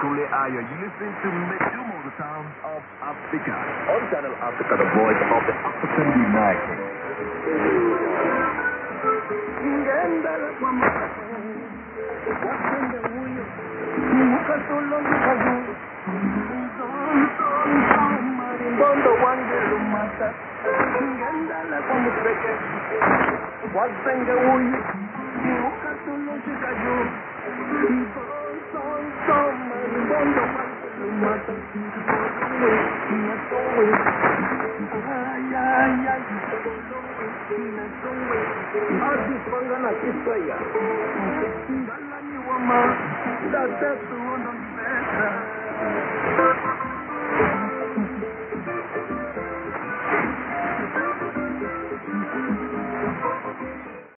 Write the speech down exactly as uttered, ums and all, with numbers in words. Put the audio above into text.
Kule Ayo. You listen to Medumo, the sound of Africa. On Channel Africa, the voice of the African United. Bondo wange lumata ngenda kwa mupeke wasenge uyu ukatulunjika juu son son bondo wange lumata inatowe ay ay ay inatowe asipanga na kisaya ndalani wama dada suondo